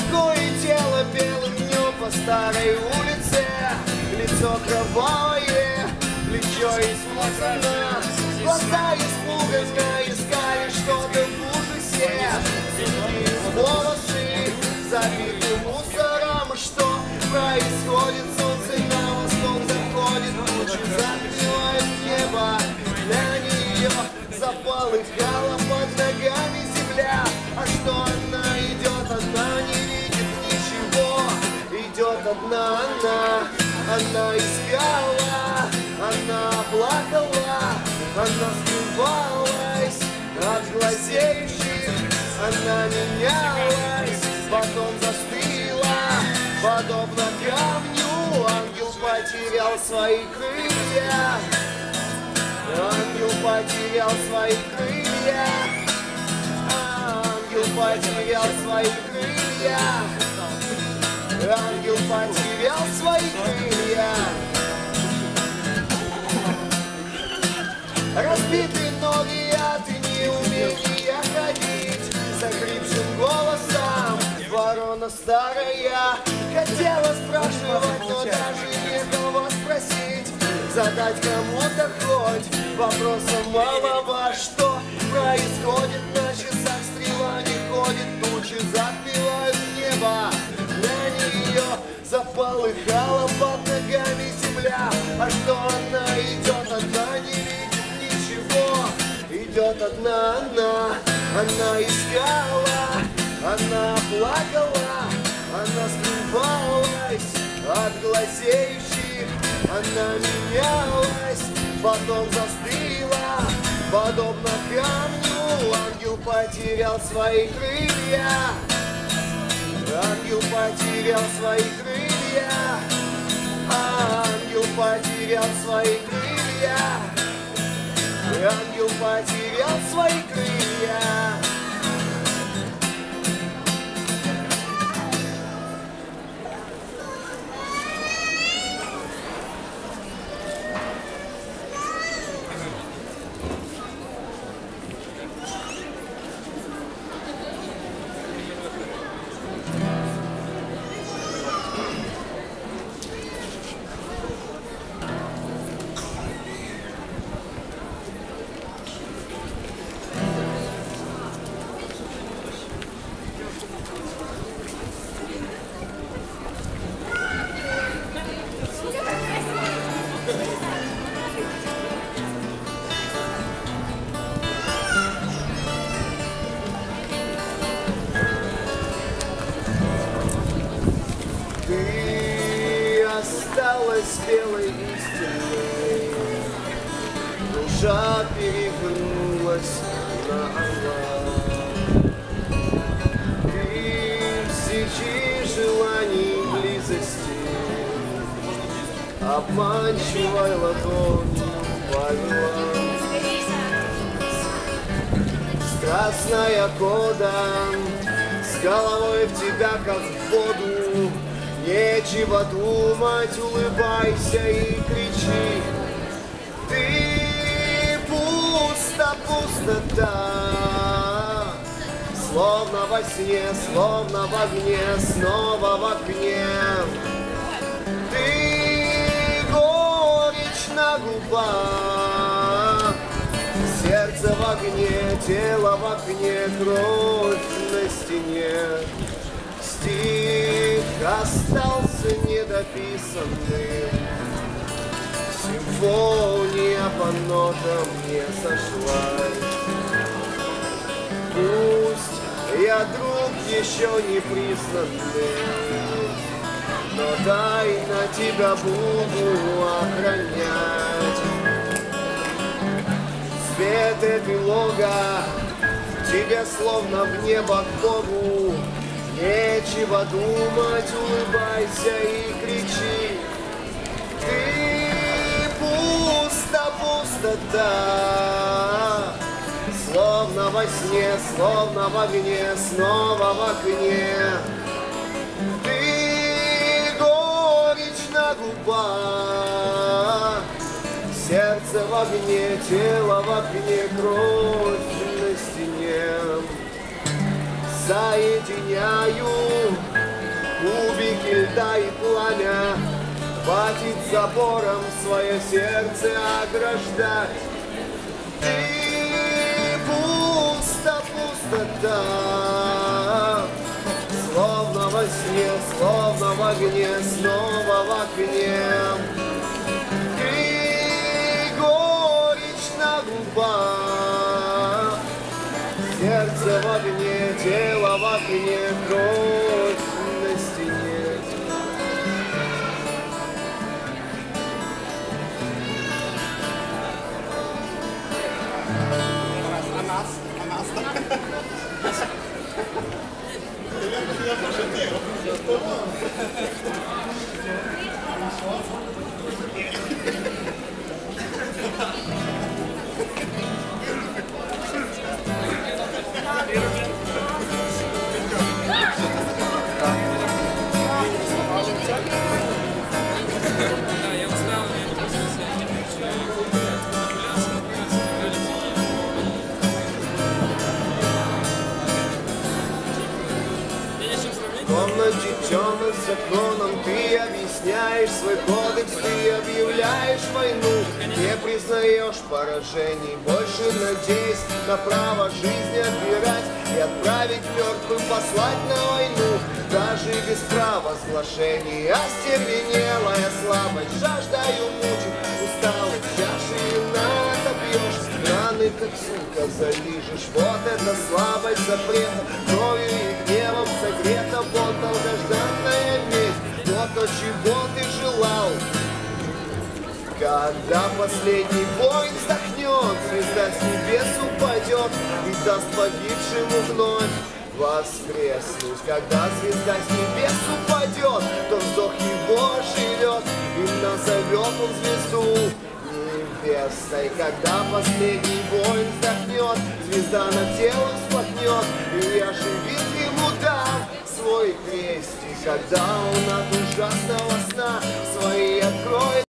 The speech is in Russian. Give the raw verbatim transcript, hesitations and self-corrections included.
Такое тело белым днем по старой улице, лицо кровавое, плечо измазано, глаза испуганно искали что-то в ужасе. Седые волосы забиты мусором, что происходит? Солнце на восток заходит, лучи закрывают небо, для нее заполыхала под ногами земля. А что она идет одна, не видит ничего, идет одна она, она искала, она плакала, она скрывалась от глазеющих, она менялась, потом застыла, подобно камню. Ангел потерял свои крылья, ангел потерял свои крылья, ангел потерял свои крылья, ангел потерял свои крылья. Разбиты ноги от неумения ходить, захрипшим голосом ворона старая хотела спрашивать, но даже некого спросить, задать кому-то хоть вопросом малого. Что происходит? На часах стрела не ходит, тучи затмевают небо, для нее заполыхала под ногами земля. А что она идет одна, не видит ничего, идет одна она, она искала, она плакала, она скрывалась от глазеющих, она менялась, потом застыла, подобно камню. Ангел потерял свои крылья, ангел потерял свои крылья, ангел потерял свои крылья, ангел потерял свои крылья. Осталась белой истиной, душа перевернулась на орла. Тысячи желаний близости обманчивой ладонью повела. Страстная кода с головой в тебя как в воду. Нечего думать, улыбайся и кричи. Ты пусто, пустота, словно во сне, словно в огне, снова в окне. Ты горечь на губах, сердце в огне, тело в окне, кровь на стене. Стих остался недописанным, симфония по нотам не сошлась. Пусть я друг еще не признанный, но тайно тебя буду охранять. Свет эпилога тебе словно в небо к Богу. Нечего думать, улыбайся и кричи. Ты пусто, пустота, словно во сне, словно в огне, снова в окне. Ты горечь на губах, сердце в огне, тело в окне, кровь на стене. Соединяю пламя, хватит забором свое сердце ограждать. И пусто, пустота, словно во сне, словно в огне, снова в окне. И горечь на губах, сердце в огне, тело в окне, кровь на стене. А нас? А нас? Да, я устал, я не просто В комнате темным законом ты объясняешь свой кодекс, ты объявляешь войну, не признаешь поражений, больше надеясь на право жизни отбирать и отправить мертвым, послать на войну, даже без провозглашений. Остервенелая слабость, жаждаю мучить, усталость, чаши вина отопьешь, раны как сука залижешь. Вот эта слабость запрета, кровью и гневом согрета, вот долгожданная месть, вот то, чего ты желал. Когда последний воин вздохнет, звезда с небес упадет и даст погибшему вновь воскреснуть. Когда звезда с небес упадет, то вздох его живет, и назовет он звезду небесной. Когда последний воин вздохнет, звезда над телом всплакнет, и оживит ему дам свой крестик. Когда он от ужасного сна свои откроет